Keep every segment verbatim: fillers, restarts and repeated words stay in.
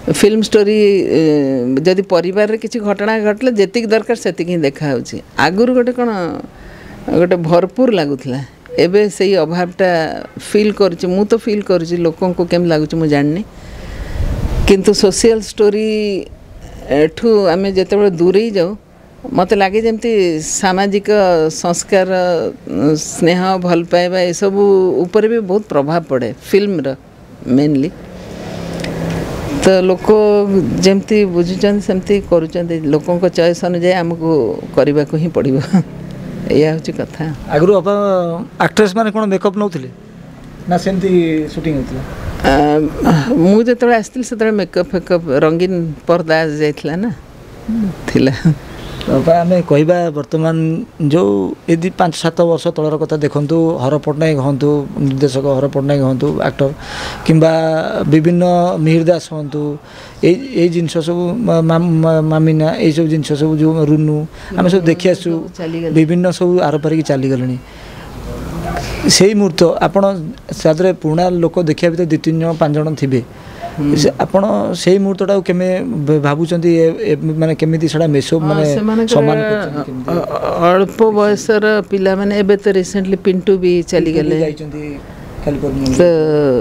Film story जदि परिवार किसी घटना घटले जेतिक दरकार सेतिक ही देखा आगुरी गोटे कौन गोटे भरपूर लगुला एबे से अभावटा फील कर तो फील कर लोकों को केम लगुच मु जाननी किंतु सोशल स्टोरी ठू आम जिते दूर ही जाऊ मत लगे जमती सामाजिक संस्कार स्नेह भल पाइबा ये सब ऊपर भी बहुत प्रभाव पड़े फिल्म रा मेनली तो लोक जमती बुझुचंद सेमती करूचंद लोकों को चॉइस अनुसार आमको करने को ही पड़ो या हूँ कथा आगु आप एक्ट्रेस माने कौन मेकअप नौथिले ना सेमती शूटिंग होता मुझे जो आसती से मेकअप फेकअप रंगीन पर्दा जाइला ना थिला आम कहवा बर्तमान जो यदि पाँच सात वर्ष तलर कथा देखूँ हर पट्टनायक हूँ निर्देशक हर पट्टनायक हूँ एक्टर किंबा विभिन्न मिहिर दास हूँ ये जिनस सब मामिना ये सब जिनस सब जो रुनु आम सब देखी आसु विभिन्न सब आर पारिक चलीगले से मुहूर्त आपड़े पुराणा लोक देखा भी दु तीन जन पाँच जन थे आपण से मुहूर्तटा केमे भावुचंती माने केमिति सडा मेसो माने समान अल्प बयसर पिला माने एबे तो रिसेंटली पिंटू भी चली गले तो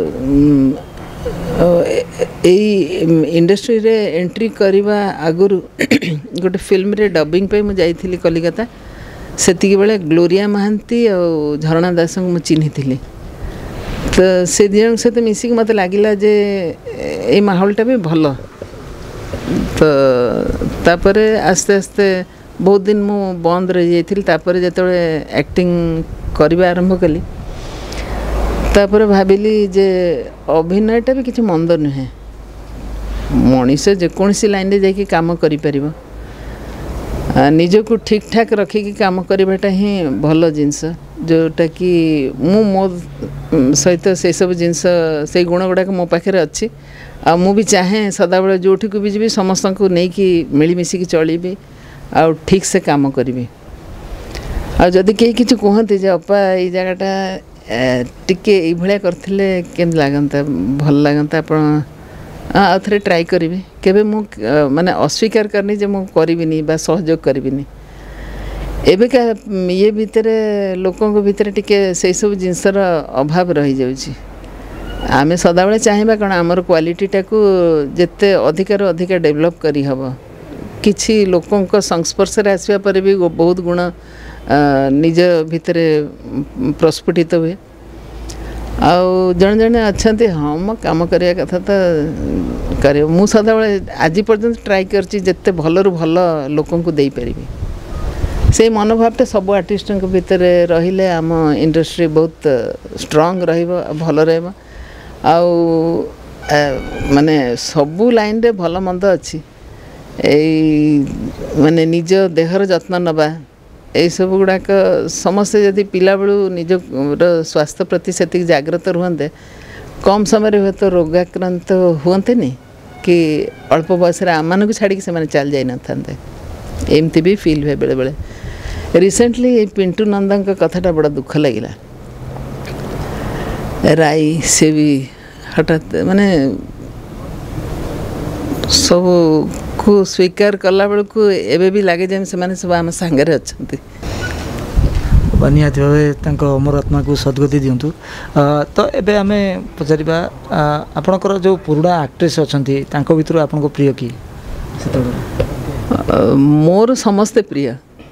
इंडस्ट्री रे एंट्री करवा आगुरु गोटे फिल्म रे डबिंग पे मु जाइथिली कलिकता सेतिकी बेले ग्लोरिया महांती और झरणा दास को मु चिन्ही थिली तो से दिन सहित मिसिक मत लगिला जे ये माहौलटा भी भल तो तापरे आस्ते आस्ते बहुत दिन मु बंद रही जाइथिल तापरे जतबे एक्टिंग करबा आरंभ कली तापरे भाबिली जे अभिनयटा भी किछि मंद नुहे मनीष जेकोसी लाइन रे जाके काम करि परिबो निजको ठीक ठाक रखिकी काम करवाटा ही भल जिनस जोटा कि मु मो सहित से सब जिनस से गुण गुड़ाक मो पाखे अच्छी आ मु भी चाहे सदाबले जोठी को भी जी समस्त को लेकिन मिलमिशिकी चलि आ ठीक से काम करी आ जदि कई किसी कहते जे अपा ये जगहटा टिके ये करथिले केम लागंता भल लागंता आपण आ थे ट्राई करी केबे मु माने अस्वीकार करनी जे मु करिबिनी बा सहयोग करिबिनी एबे का ये भितर लोकों को भितर टिके से सब जिनसर अभाव रही जाउची आमे सदाबले चाहिबा कण हमर क्वालिटीटा को जेते अधिकार अधिक डेवलप करी हबो किछि लोकों को संस्पर्श रे आसीबा पर भी बहुत गुण निज भितर प्रस्फुटित हुए आउ जन जन अच्छा हाँ मो कम करवा कथा तो कर मु सदाबले आज पर्यंत ट्राई करते भल रु भल लोकों को दे पारि से मनोभावटा सब आर्टिस्ट भितर रहिले आम इंडस्ट्री बहुत स्ट्रांग रहिबो भल रहबो आउ माने सबू लाइन रे भल मंद अच्छी माने निज देहर जत्न नबा यही सब गुड़ाक समस्ते जदि पिला बेलू निज स्वास्थ्य प्रति से जागृत रुहते कम समय हुए तो रोगाक्रांत हुए नहीं कि अल्प बयस आम को छाड़ी से चल जाई न था एमती भी फील हुए बेले बेले रिसेंटली ये पिंटू नंदा कथाटा बड़ा दुख लगिला राई से भी हठात माने सब को स्वीकार कला बेलू एबे भी लगे जमी से सब आम सांगे अच्छा निहाती भाव अमर आत्मा को सद्गति दिंतु तो एबे आम पचार आपणकर जो पुराणा एक्ट्रेस अच्छा भर आप प्रिय कि मोर समस्ते प्रिय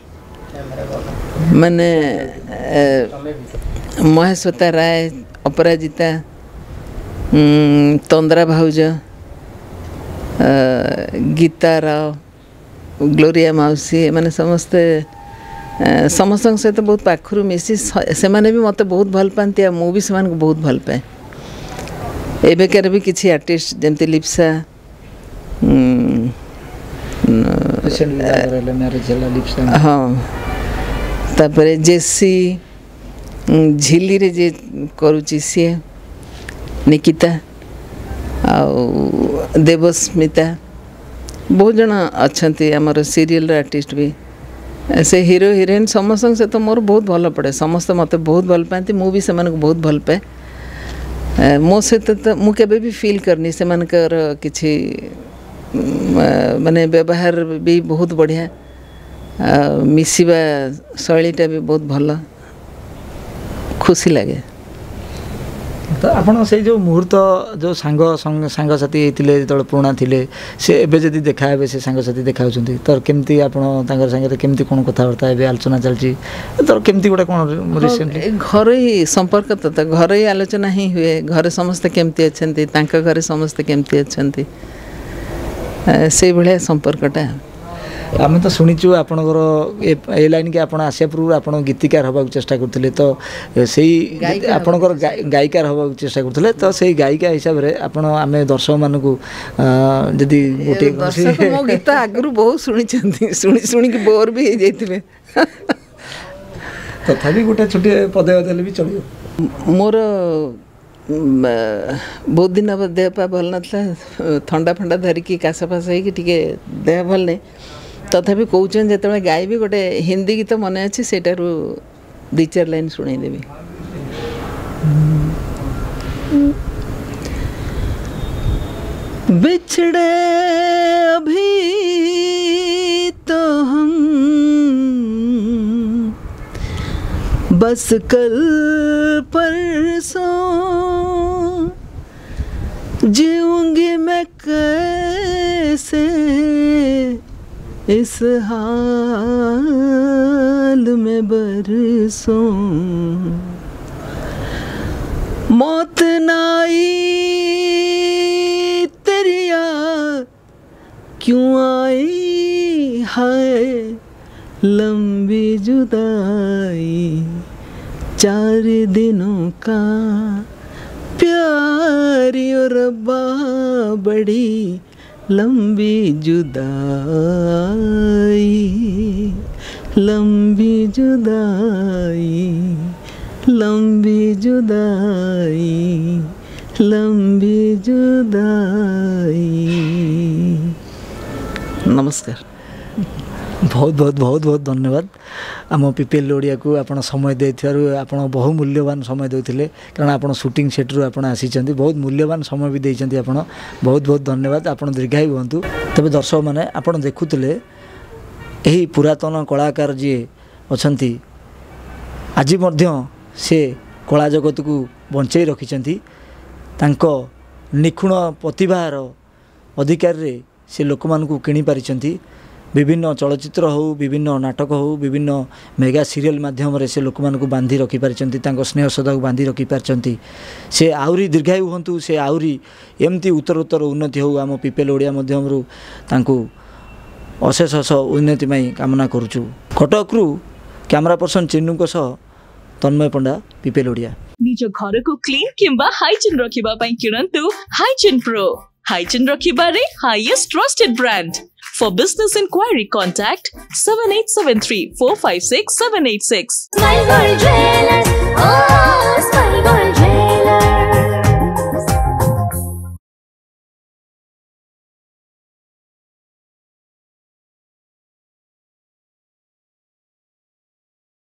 माने महेश्वता राय अपराजिता तंद्रा भाउज गीता राव ग्लोरिया माउसी माने समस्ते समस्त सहित बहुत पाखरु मिसी से माने भी मत बहुत भल पाती आ मु भी से बहुत भल पाए एबेकार भी किसी आर्टिस्ट जमती लिप्सा हाँ तापर जेसी झिली रे जे करुची सी निकिता आउ देवस्मिता बहुत जन अच्छा आमर सीरियल आर्टिस्ट भी से हीरो हिरोइन समस्त से तो मोर बहुत भल पड़े समस्त मत बहुत भल पाती मु भी से बहुत भल पाए मो सहित तो मुझे भी फील करनी से किसी माने व्यवहार भी बहुत बढ़िया मिसिबा शैलीटा भी बहुत भल खुशी लगे। तो आपण से जो मुहूर्त जो सांग सांग साथी होते जो पुराणा थिले से एबे जदि देखा हे से सांग साथी देखा होचंती तो केमती आपण तांगर संगे केमती कोन कथा वार्ता एबे आलोचना चलची तो केमती गोटे कोन रिसेंटली घर ही संपर्क तो तो घर ही आलोचना ही हुए घर समस्त केमती अछंती तांका घर समस्त केमती अछंती से भले संपर्कटा आम तो शुणीचु आपणकर ए लाइन के आपण आसिया पूर्व आप गीतिकार हवा चेष्टा करते तो से आपणकर गायिकार हवा चेष्टा करते तो से गायिका हिसाब से आपण आम दर्शक मान जदि गोटे दर्शक मो गीत आगु बहुत शुणी शुणी शुणी बोर भी हो जाइए तथापि गोटे छोटे पदे देले भी चलियो। मोर बहुत दिन अब देह पा भल ना थंडा फंडा धरिकी कासा फास होके देह भल नहीं तथापि कौन जो गायबी गोटे हिंदी गीत मन अच्छे सेटार दी चार लाइन शुणेदेवी। बिछड़े अभी तो हम बस कल परसों जीऊंगी मैं कैसे इस हाल में बरसों मौत नाई तेरी याद क्यों आई हाय लंबी जुदाई चार दिनों का प्यारी और रब्बा बड़ी लंबी जुदाई लंबी जुदाई लंबी जुदाई लंबी जुदाई। नमस्कार। बहुत बहुत बहुत बहुत धन्यवाद आम पीपीएल ओडिया को आपण समय देथिबारु आपण बहु मूल्यवान समय देउथिले कारण आपण शूटिंग सेट रु आपण आसीचंती बहुत मूल्यवान समय भी देइचंती आपण बहुत बहुत धन्यवाद आपण दीर्घायु हुंतु। तबे दर्शक माने आपण देखुथिले एही पुरातन कलाकार जी अछंती आज मध्य से कला जगत को बंचाई रखिचंती तांको निखुण प्रतिभार अधिकार रे से लोक मान को किनि पारिचंती विभिन्न चलचित्र हो विभिन्न नाटक हो विभिन्न मेगा सीरियल माध्यम से लोक मान को बांधी रखी पारिचंती तांको स्नेह श्रद्धा को बांधी रखी पारिचंती से आउरी दीर्घायु हंतु से आउरी एमती उत्तर उत्तर उन्नति हो आम पीपीएल ओडिया माध्यम रु तांको अशेष अश उन्नति में कामना करुचु। कटकरू कैमरा पर्सन चिन्नू सह तन्मय पंडा पीपीएल ओडिया। निज घर को क्लीन किंबा हाइजीन रखिबा पई किरंतु हाइजीन प्रो हाइजीन रखिबारे highest trusted brand. For business inquiry, contact seven eight seven three four five six seven eight six.